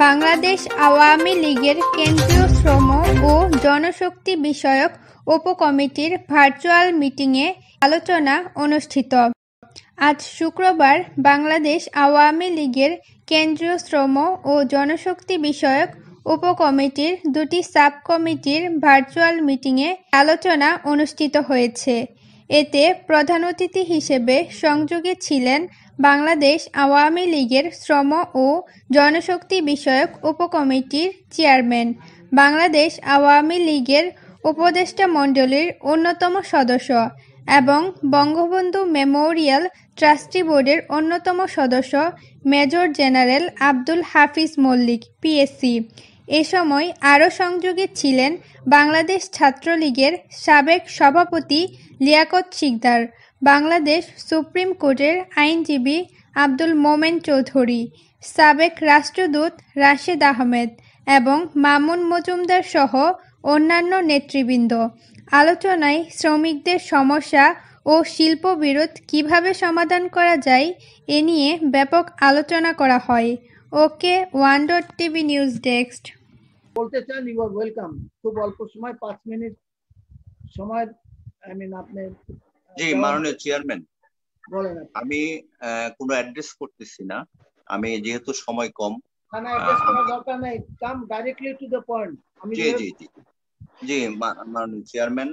বাংলাদেশ আওয়ামী লীগের কেন্দ্রীয় শ্রম ও জনশক্তি বিষয়ক উপকমিটির ভার্চুয়াল মিটিংয়ে আলোচনা অনুষ্ঠিত। আজ শুক্রবার বাংলাদেশ আওয়ামী লীগের কেন্দ্রীয় শ্রম ও জনশক্তি বিষয়ক উপকমিটির দুটি সাব কমিটির ভার্চুয়াল মিটিংয়ে আলোচনা অনুষ্ঠিত হয়েছে। এতে প্রধান অতিথি হিসেবে সংযোগে ছিলেন বাংলাদেশ আওয়ামী লীগের শ্রম ও জনশক্তি বিষয়ক উপকমিটির চেয়ারম্যান, বাংলাদেশ আওয়ামী লীগের উপদেষ্টা মণ্ডলীর অন্যতম সদস্য এবং বঙ্গবন্ধু মেমোরিয়াল ট্রাস্টি বোর্ডের অন্যতম সদস্য major general Abdul Hafiz Mallick, PSC. এ সময় আরও সংযোগে ছিলেন বাংলাদেশ ছাত্রলীগের সাবেক সভাপতি লিয়াকত শিকদার, বাংলাদেশ সুপ্রিম কোর্টের আইনজীবী আব্দুল মোমেন চৌধুরী, সাবেক রাষ্ট্রদূত রাশেদ আহমেদ এবং মামুন মজুমদার সহ অন্যান্য নেতৃবৃন্দ। আলোচনায় শ্রমিকদের সমস্যা ও শিল্প বিরোধ কিভাবে সমাধান করা যায় এ নিয়ে ব্যাপক আলোচনা করা হয়। Okay one TV news desk. বলতে চান ইউ আর ওয়েলকাম। খুব অল্প সময় 5 মিনিট সময় আপনি। জি মাননীয় চেয়ারম্যান, বলেন। আমি কোনো অ্যাড্রেস করতেছি না, আমি যেহেতু সময় কম। না অ্যাড্রেস করার দরকার নাই, come directly to the point. জি জি জি জি মাননীয় চেয়ারম্যান,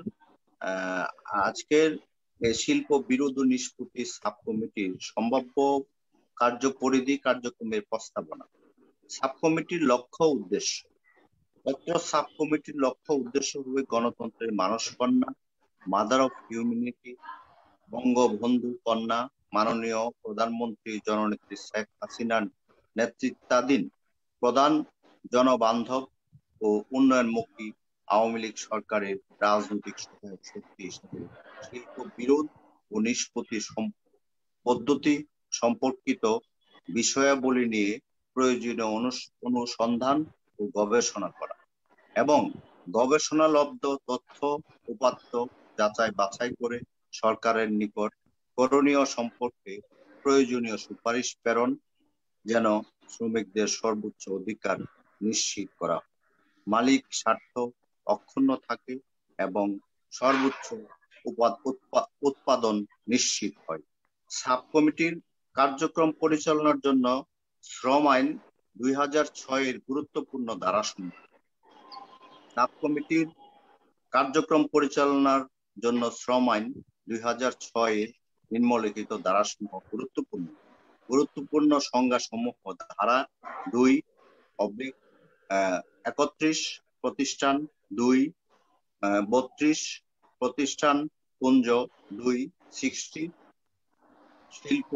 আজকের শিল্প বিরোধ নিষ্পত্তি সাব কমিটির সম্ভাব্য কার্যপরিধি কার্যক্রমের প্রস্তাবনা। সাব কমিটির লক্ষ্য উদ্দেশ্য। সাব কমিটির লক্ষ্য উদ্দেশ্য হবে গণতন্ত্রের মানস কন্যা, মাদার অফ হিউম্যানিটি, বঙ্গবন্ধু কন্যা মাননীয় প্রধানমন্ত্রী জননেত্রী শেখ হাসিনার নেতৃত্বাধীন প্রধান জনবান্ধব ও উন্নয়নমুখী আওয়ামী লীগ সরকারের রাজনৈতিক সহায়ক শক্তি হিসেবে শিল্প বিরোধ ও নিষ্পত্তি পদ্ধতি সম্পর্কিত বিষয়াবলী নিয়ে প্রয়োজনীয় অনুসন্ধান ও গবেষণা করা এবং গবেষণালব্ধ তথ্য উপাত্ত যাচাই বাছাই করে সরকারের নিকট করণীয় সম্পর্কে প্রয়োজনীয় সুপারিশ প্রেরণ, যেন শ্রমিকদের সর্বোচ্চ অধিকার নিশ্চিত করা হয়, মালিক স্বার্থ অক্ষুণ্ণ থাকে এবং সর্বোচ্চ উৎপাদন নিশ্চিত হয়। সাব কমিটির কার্যক্রম পরিচালনার জন্য শ্রম আইন 2006-এর গুরুত্বপূর্ণ ধারাসমূহ। সাব কমিটির কার্যক্রম পরিচালনার জন্য শ্রম আইন 2006-এর নিম্নলিখিত ধারাসমূহ গুরুত্বপূর্ণ সংজ্ঞাসমূহ: ধারা 2/31 প্রতিষ্ঠান, 2/32 প্রতিষ্ঠান পুঞ্জ, 2/60 শিল্প,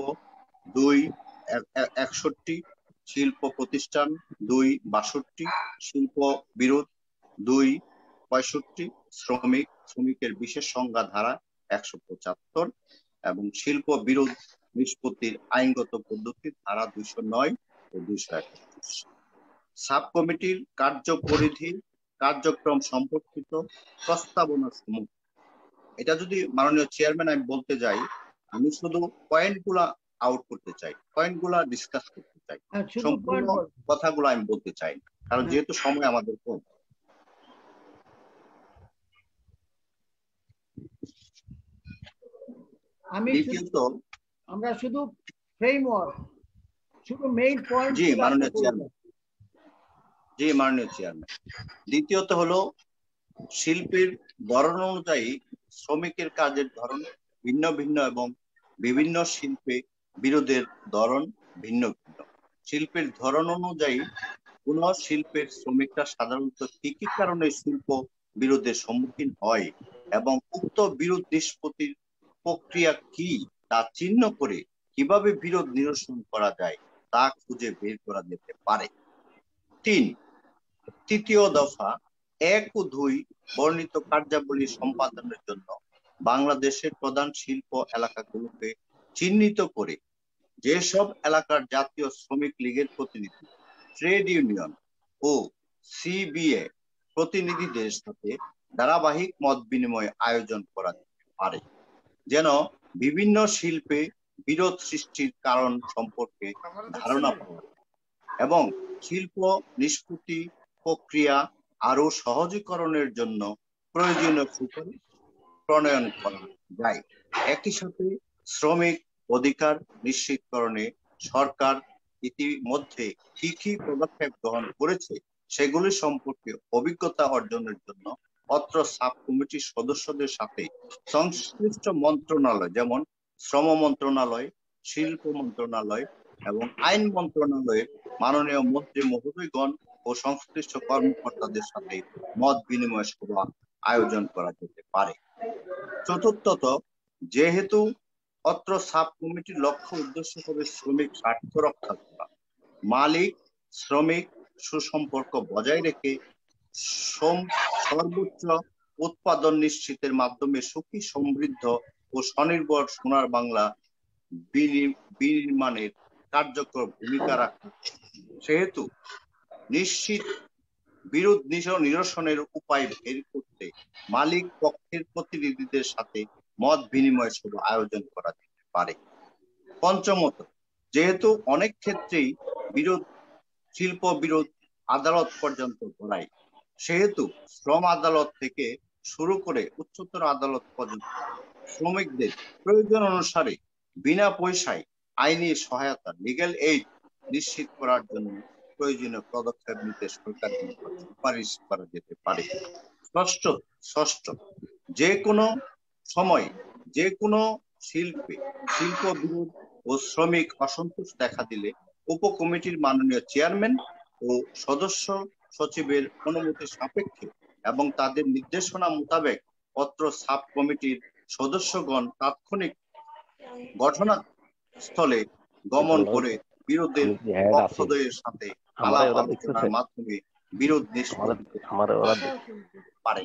2/61 শিল্প প্রতিষ্ঠান, 2/62 শিল্প বিরোধ, 2/65 শ্রমিকের বিশেষ সংজ্ঞা ধারা 175 এবং শিল্প বিরোধ নিষ্পত্তির আইনগত পদ্ধতি ধারা 209 ও 231। সাব কমিটির কার্যপরিধি কার্যক্রম সম্পর্কিত প্রস্তাবনা সমূহ। এটা যদি মাননীয় চেয়ারম্যান আমি বলতে যাই, আমি শুধু পয়েন্টগুলা আউট করতে চাই, পয়েন্টগুলা ডিসকাস করতে চাই, সম্পূর্ণ কথাগুলো আমি বলতে চাই না, কারণ যেহেতু সময় আমাদের কম। আমরা শুধু ফ্রেমওয়ার্ক, শুধু মেইন পয়েন্ট। জি মাননীয় চেয়ারম্যান। দ্বিতীয়ত হলো শিল্পের ধরন অনুযায়ী শ্রমিকের কাজের ধরন ভিন্ন ভিন্ন এবং বিভিন্ন শিল্পে বিরোধের ধরন ভিন্ন ভিন্ন। শিল্পের ধরন অনুযায়ী কোন শিল্পের শ্রমিকরা সাধারণত কি কি কারণে শিল্প বিরোধের সম্মুখীন হয় এবং উক্ত বিরোধ নিষ্পত্তির প্রক্রিয়া কি তা চিহ্ন করে কিভাবে বিরোধ নিরসন করা যায় তা খুঁজে বের করা যেতে পারে। তৃতীয় দফা 1 ও 2 বর্ণিত কার্যাবলী সম্পাদনের জন্য বাংলাদেশের প্রধান শিল্প এলাকাগুলোকে চিহ্নিত করে যেসব এলাকার জাতীয় শ্রমিক লীগের প্রতিনিধি, ট্রেড ইউনিয়ন ও সিবিএ প্রতিনিধিদের সাথে ধারাবাহিক মত বিনিময় আয়োজন করা যেতে পারে, যেন বিভিন্ন শিল্পে বিরোধ সৃষ্টির কারণ সম্পর্কে ধারণা পাওয়া যায়। এবং শিল্প নিষ্পত্তি প্রক্রিয়া আরো সহজীকরণের জন্য প্রয়োজনীয় সুপারিশ প্রণয়ন করা যায়। একই সাথে শ্রমিক অধিকার নিশ্চিতকরণে সরকার ইতিমধ্যে কি কি পদক্ষেপ গ্রহণ করেছে সেগুলি সম্পর্কে অভিজ্ঞতা অর্জনের জন্য অত্র সাব কমিটির সদস্যদের সাথে সংশ্লিষ্ট মন্ত্রণালয় যেমন শ্রম মন্ত্রণালয়, শিল্প মন্ত্রণালয় এবং আইন মন্ত্রণালয়ের মাননীয় মন্ত্রী মহোদয়গণ ও সংশ্লিষ্ট কর্মকর্তাদের সাথে মত বিনিময় সভা আয়োজন করা যেতে পারে। চতুর্থত, যেহেতু অত্র সাব কমিটির লক্ষ্য উদ্দেশ্য হবে শ্রমিক স্বার্থ রক্ষা করা, মালিক শ্রমিক সুসম্পর্ক বজায় রেখে সর্বোচ্চ উৎপাদন নিশ্চিতের মাধ্যমে সুখী সমৃদ্ধ ও স্বনির্ভর সোনার বাংলা বিনির্মাণের কার্যকর ভূমিকা রাখা, সেহেতু নিশ্চিত বিরোধ নিরসনের উপায় বের করতে মালিক পক্ষের প্রতিনিধিদের সাথে মত বিনিময় সভা আয়োজন করা যেতে পারে। পঞ্চমত, যেহেতু অনেক ক্ষেত্রেই বিরোধ শিল্প বিরোধ আদালত পর্যন্ত গড়ায়, সেহেতু শ্রম আদালত থেকে শুরু করে উচ্চতর আদালত পর্যন্ত শ্রমিকদের প্রয়োজন অনুসারে বিনা পয়সায় আইনি সহায়তা লিগ্যাল এইড নিশ্চিত করার জন্য প্রয়োজনীয় পদক্ষেপ নিতে সরকারের সুপারিশ করা যেতে পারে। ষষ্ঠ, যে কোনো সময় যে কোনো শিল্পে শিল্প বিরোধ ও শ্রমিক অসন্তোষ দেখা দিলে উপকমিটির মাননীয় চেয়ারম্যান ও সদস্য সচিবের অনুমতি সাপেক্ষে এবং তাদের নির্দেশনা মোতাবেক অত্র সাব কমিটির সদস্যগণ তাৎক্ষণিক ঘটনাস্থলে গমন করে বিরোধের পক্ষদ্বয়ের সাথে আলাপ আলোচনার মাধ্যমে বিরোধ নিষ্পত্তি পারে।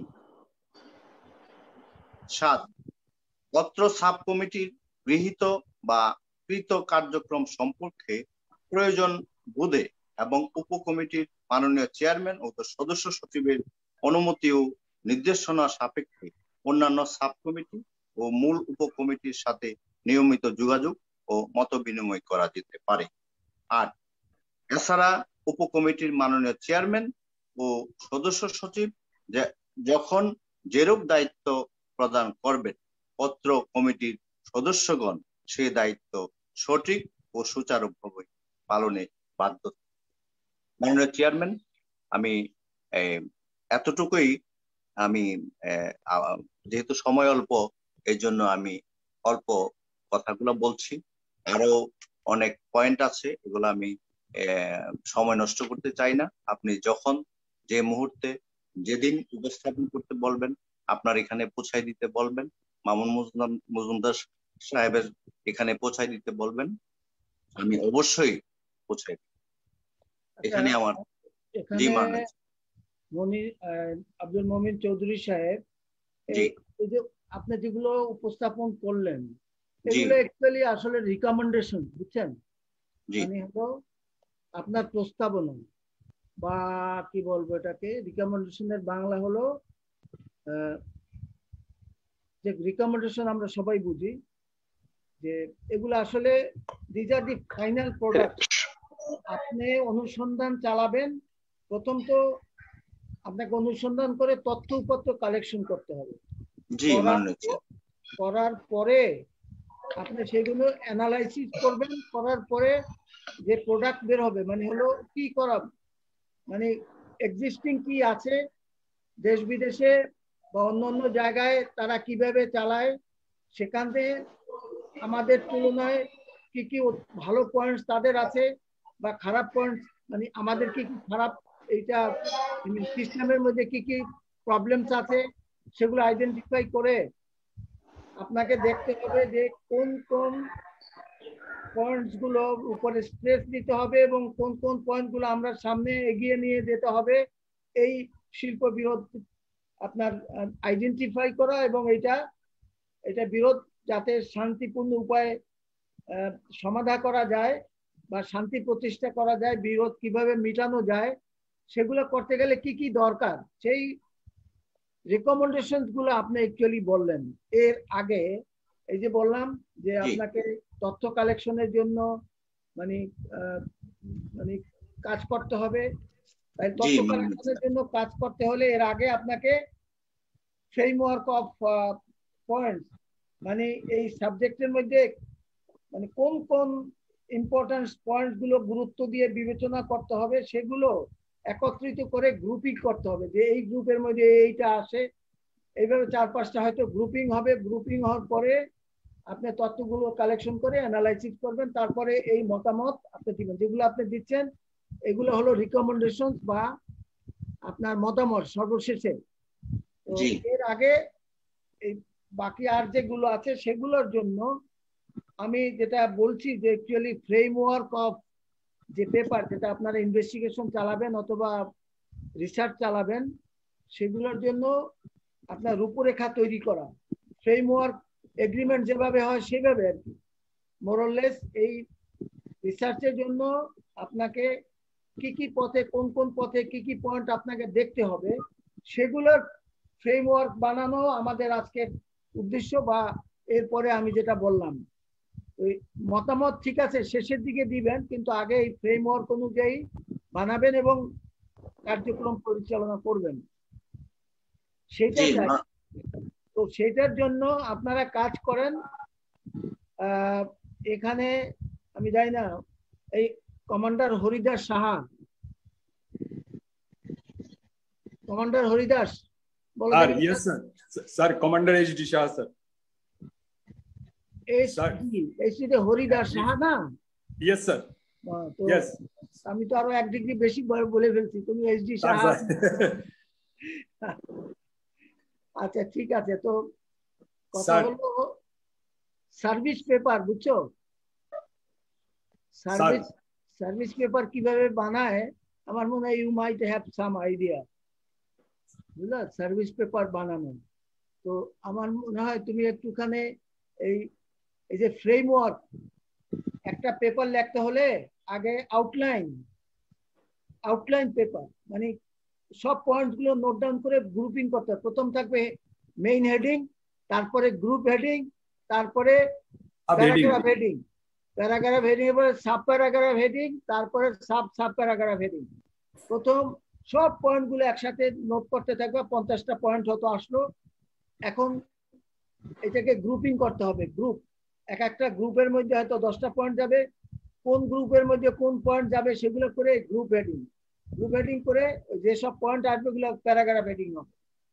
7, অত্র সাব কমিটির গৃহীত বা কৃত কার্যক্রম সম্পর্কে প্রয়োজন বোধে এবং উপকমিটির মাননীয় চেয়ারম্যান ও সদস্য সচিবের অনুমতি ও নির্দেশনা সাপেক্ষে অন্যান্য সাব কমিটি ও মূল উপকমিটির সাথে নিয়মিত যোগাযোগ ও মত বিনিময় করা যেতে পারে। আর এছাড়া উপকমিটির মাননীয় চেয়ারম্যান ও সদস্য সচিব যখন যেরূপ দায়িত্ব প্রদান করবেন, অত্র কমিটির সদস্যগণ সেই দায়িত্ব সঠিক ও সুচারুভাবে পালনে বাধ্য। মাননীয় চেয়ারম্যান, আমি এতটুকুই, আমি যেহেতু সময় অল্প এই জন্য আমি অল্প কথাগুলো বলছি। আরো অনেক পয়েন্ট আছে, এগুলো আমি সময় নষ্ট করতে চাই না। আপনি যখন যে মুহূর্তে যেদিন উপস্থাপন করতে বলবেন, আপনার এখানে পৌঁছায় দিতে বলবেন, মামুন মজুমদার সাহেবের এখানে পৌঁছায় দিতে বলবেন, আমি অবশ্যই পৌঁছাই দিব। এখানে আমার আব্দুল মমিন চৌধুরী সাহেব, এই যে আপনি যেগুলো উপস্থাপন করলেন এগুলো অ্যাকচুয়ালি আসলে রিকমেন্ডেশন, বুঝছেন? মানে হলো আপনার প্রস্তাবনা বা কি বলবো এটাকে, রিকমেন্ডেশনের বাংলা হলো যে রিকমেন্ডেশন আমরা সবাই বুঝি যে এগুলো আসলে this are the final product. আপনি অনুসন্ধান চালাবেন, প্রথম তো আপনাকে অনুসন্ধান করে তথ্য উপত্য কালেকশন করতে হবে। করার পরে আপনি সেগুলো অ্যানালাইসিস করবেন, করার পরে যে প্রোডাক্ট বের হবে মানে হলো কি করা, মানে এক্সিস্টিং কি আছে দেশ বিদেশে বা অন্য অন্য জায়গায় তারা কিভাবে চালায়, সেখান থেকে আমাদের তুলনায় কি কি ভালো পয়েন্টস তাদের আছে বা খারাপ পয়েন্টস, মানে আমাদের কি কি খারাপ এইটা সিস্টেমের মধ্যে কি কি প্রবলেমস আছে সেগুলো আইডেন্টিফাই করে আপনাকে দেখতে হবে যে কোন কোন পয়েন্টস গুলো উপরে স্ট্রেস দিতে হবে এবং কোন কোন পয়েন্ট গুলো আমরা সামনে এগিয়ে নিয়ে যেতে হবে, এই শিল্প বিরোধ আপনার আইডেন্টিফাই করা এবং এটা বিরোধ যাতে শান্তিপূর্ণ উপায়ে সমাধান করা যায় বা শান্তি প্রতিষ্ঠা করা যায়, বিরোধ কিভাবে মিটানো যায়, সেগুলো করতে গেলে কি কি দরকার সেই রিকমেন্ডেশন গুলো আপনি অ্যাকচুয়ালি বললেন। এর আগে এই যে বললাম যে আপনাকে তথ্য কালেকশনের জন্য মানে কাজ করতে হবে। তাই জি তথ্য মাননীয় কালেকশনের চেয়ার। জন্য কাজ করতে হলে এর আগে আপনাকে ফ্রেমওয়ার্ক অফ পয়েন্টস, মানে এই সাবজেক্টের মধ্যে মানে কোন কোন ইম্পর্টেন্স পয়েন্ট গুলো গুরুত্ব দিয়ে বিবেচনা করতে হবে সেগুলো একত্রিত করে গ্রুপিং করতে হবে, যে এই গ্রুপের মধ্যে এইটা আসে। এইভাবে 4-5টা হয়তো গ্রুপিং হবে। গ্রুপিং হওয়ার পরে আপনি তথ্যগুলো কালেকশন করে অ্যানালাইসিস করবেন, তারপরে এই মতামত আপনি দিবেন। যেগুলো আপনি দিচ্ছেন এগুলো হলো রিকমেন্ডেশন বা আপনার মতামত সর্বশেষে। তো জি এর আগে এই বাকি আর যেগুলো আছে সেগুলোর জন্য আমি যেটা বলছি যে অ্যাকচুয়ালি ফ্রেমওয়ার্ক অফ যে পেপার, যেটা আপনারা ইনভেস্টিগেশন চালাবেন অথবা রিসার্চ চালাবেন, সেগুলোর জন্য আপনার রূপরেখা তৈরি করা, ফ্রেমওয়ার্ক এগ্রিমেন্ট যেভাবে হয় সেভাবে আর কি মোরলেস। এই রিসার্চের জন্য আপনাকে কি কি পথে, কোন কোন পথে কি কি পয়েন্ট আপনাকে দেখতে হবে, সেগুলোর ফ্রেমওয়ার্ক বানানো আমাদের আজকের উদ্দেশ্য। বা এরপরে আমি যেটা বললাম, ওই মতামত ঠিক আছে শেষের দিকে দিবেন, কিন্তু আগে এই ফ্রেমওয়ার্ক অনুযায়ী বানাবেন এবং কার্যক্রম পরিচালনা করবেন, সেটা জি চাই। তো সেটার জন্য আপনারা কাজ করেন। এখানে আমি জানি না, এই কমান্ডার হরিদাস সাহা, কমান্ডার হরিদাস বলো Sir, দেখি। yes, sir. Sir, Commander H.D. Shah, sir. H D Haridas Saha না? Yes, sir. তো Yes. আমি তো আরো 1 ডিগ্রি বেশি বলে ফেলছি, তুমি এইচডি Sir, সাহা। sir. আচ্ছা ঠিক আছে। তো কথা Sir. হলো সার্ভিস পেপার, বুঝছো? সার্ভিস পেপার কিভাবে বানায় আমার মনে হয় you might have some idea, বুঝলা, সার্ভিস পেপার বানানো। তো আমার মনে হয় তুমি একটুখানি এই এই যে ফ্রেমওয়ার্ক, একটা পেপার লিখতে হলে আগে আউটলাইন পেপার, মানে সব পয়েন্ট গুলো নোট ডাউন করে গ্রুপিং করতে হবে। প্রথম থাকবে মেইন হেডিং, তারপরে গ্রুপ হেডিং, তারপরে প্যারাগ্রাফ হেডিং, প্যারাগ্রাফ হেডিং এর পরে সাব প্যারাগ্রাফ হেডিং, তারপরে সাব প্যারাগ্রাফ হেডিং। প্রথম সব পয়েন্ট গুলো একসাথে নোট করতে থাকবে। 50টা পয়েন্ট হয়তো আসলো। এখন এটাকে গ্রুপিং করতে হবে। গ্রুপ, এক একটা গ্রুপের মধ্যে হয়তো 10টা পয়েন্ট যাবে, কোন গ্রুপের মধ্যে কোন পয়েন্ট যাবে সেগুলো করে গ্রুপ হেডিং করে যেসব পয়েন্ট আসবে ওগুলো প্যারাগ্রাফ হেডিং হবে।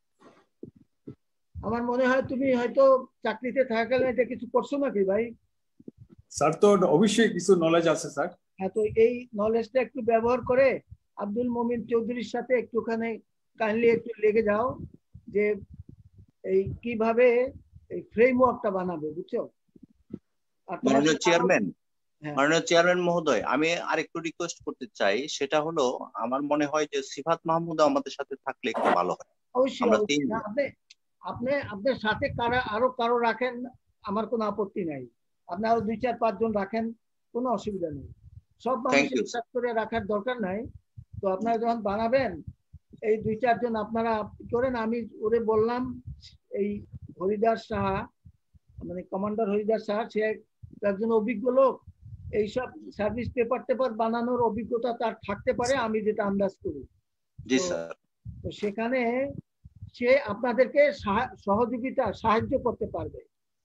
আমার মনে হয় তুমি হয়তো চাকরিতে থাকাকালীন এটা কিছু করছো নাকি ভাই? স্যার তো অবশ্যই কিছু নলেজ আছে স্যার। হ্যাঁ, তো এই নলেজটা একটু ব্যবহার করে আব্দুল মমিন চৌধুরীর সাথে একটুখানি কাইন্ডলি একটু লেগে যাও যে এই কিভাবে এই ফ্রেমওয়ার্কটা বানাবে, বুঝছো? মাননীয় চেয়ারম্যান মহোদয়, আমি আরেকটু রিকোয়েস্ট করতে চাই। সেটা হলো আমার মনে হয় যে সিফাত মাহমুদ আমাদের সাথে থাকলে একটু ভালো হয়। অবশ্যই আমরা তিন আপনার সাথে আরো কারো রাখেন, আমার কোনো আপত্তি নাই। আপনি আরো 2-4-5 জন রাখেন, কোনো অসুবিধা নেই। সব মানুষের সাথে করে রাখার দরকার নাই। তো আপনারা যখন বানাবেন এই 2-4 জন আপনারা করেন। আমি ওরে বললাম এই হরিদাস সাহা, মানে কমান্ডার হরিদাস সাহা, সে একজন অভিজ্ঞ লোক, এইসব সার্ভিস পেপার বানানোর অভিজ্ঞতা তার থাকতে পারে, আমি যেটা আন্দাজ করি। জি স্যার। তো সেখানে সে আপনাদেরকে সাহায্য করতে পারবে।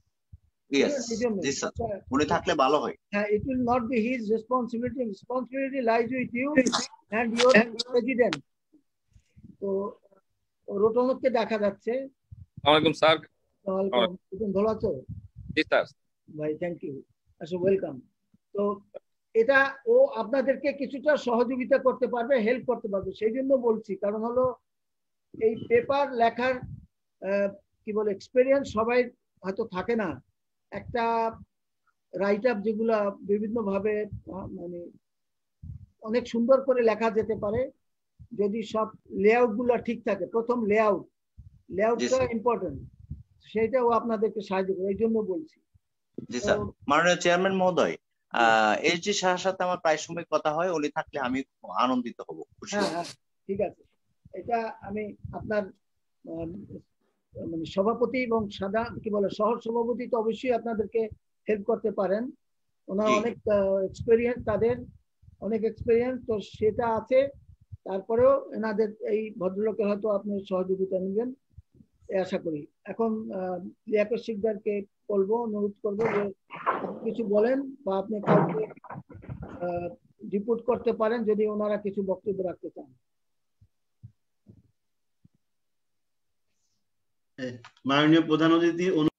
উনি থাকলে ভালো হয়। হ্যাঁ, it will not be his responsibility. Responsibility lies with you and your president. তো রোটনকে দেখা যাচ্ছে। ওয়ালাইকুম স্যার। ওয়েলকাম, ভালো আছো? জি স্যার। ভাই থ্যাংক ইউ, আসো, ওয়েলকাম। তো এটা ও আপনাদেরকে কিছুটা সহযোগিতা করতে পারবে, হেল্প করতে পারবে। সেই জন্য বলছি, কারণ হলো এই পেপার লেখার কি বলে এক্সপেরিয়েন্স সবাই হয়তো থাকে না। একটা রাইট আপ যেগুলা বিভিন্ন ভাবে মানে অনেক সুন্দর করে লেখা যেতে পারে যদি সব লেআউট গুলো ঠিক থাকে। প্রথম লেআউটটা ইম্পর্টেন্ট, সেটাও আপনাদেরকে সাহায্য করে, এই জন্য বলছি। জি স্যার। মাননীয় চেয়ারম্যান মহোদয়, এইচডি সাহার সাথে আমার প্রায় সময় কথা হয়, উনি থাকলে আমি আনন্দিত হব, খুশি হব। হ্যাঁ, ঠিক আছে। এটা আমি আপনার মানে সভাপতি এবং সহ সভাপতি তো অবশ্যই আপনাদেরকে হেল্প করতে পারেন। ওনার অনেক এক্সপেরিয়েন্স তাদের। অনেক এক্সপেরিয়েন্স, তো সেটা আছে। তারপরেও এনাদের এই ভদ্রলোকের হয়তো আপনি সহযোগিতা নেবেন আশা করি। এখন লিয়াকত শিকদারকে বলবো, অনুরোধ করবো যে আপনি কিছু বলেন বা আপনি কাউকে রিপোর্ট করতে পারেন যদি ওনারা কিছু বক্তব্য রাখতে চান। মাননীয় প্রধান অতিথি